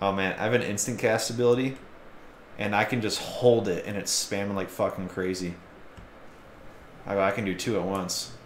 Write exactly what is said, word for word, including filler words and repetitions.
Oh man, I have an instant cast ability, and I can just hold it, and it's spamming like fucking crazy. I, I can do two at once.